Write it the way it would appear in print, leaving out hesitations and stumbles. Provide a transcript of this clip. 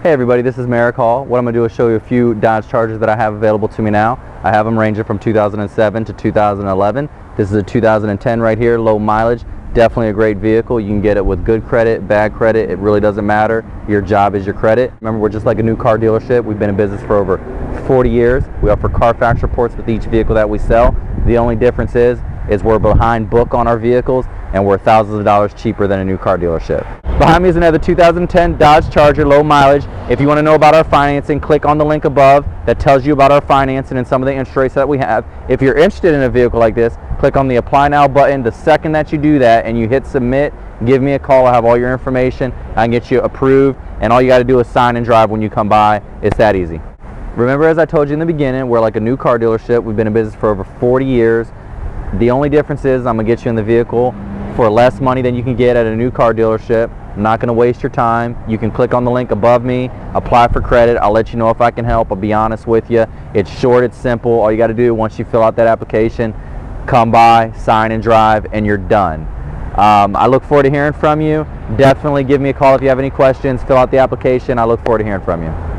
Hey everybody, this is Merrick Hall. What I'm going to do is show you a few Dodge Chargers that I have available to me now. I have them ranging from 2007 to 2011. This is a 2010 right here, low mileage. Definitely a great vehicle. You can get it with good credit, bad credit. It really doesn't matter. Your job is your credit. Remember, we're just like a new car dealership. We've been in business for over 40 years. We offer Carfax reports with each vehicle that we sell. The only difference is we're behind book on our vehicles, and we're thousands of dollars cheaper than a new car dealership. Behind me is another 2010 Dodge Charger, low mileage. If you want to know about our financing, click on the link above that tells you about our financing and some of the interest rates that we have. If you're interested in a vehicle like this, click on the Apply Now button. The second that you do that and you hit submit, give me a call. I have all your information. I can get you approved, and all you got to do is sign and drive when you come by. It's that easy. Remember, as I told you in the beginning, we're like a new car dealership. We've been in business for over 40 years. The only difference is I'm going to get you in the vehicle for less money than you can get at a new car dealership. I'm not going to waste your time. You can click on the link above me, apply for credit. I'll let you know if I can help. I'll be honest with you. It's short, it's simple. All you got to do once you fill out that application, come by, sign and drive, and you're done. I look forward to hearing from you. Definitely give me a call if you have any questions. Fill out the application. I look forward to hearing from you.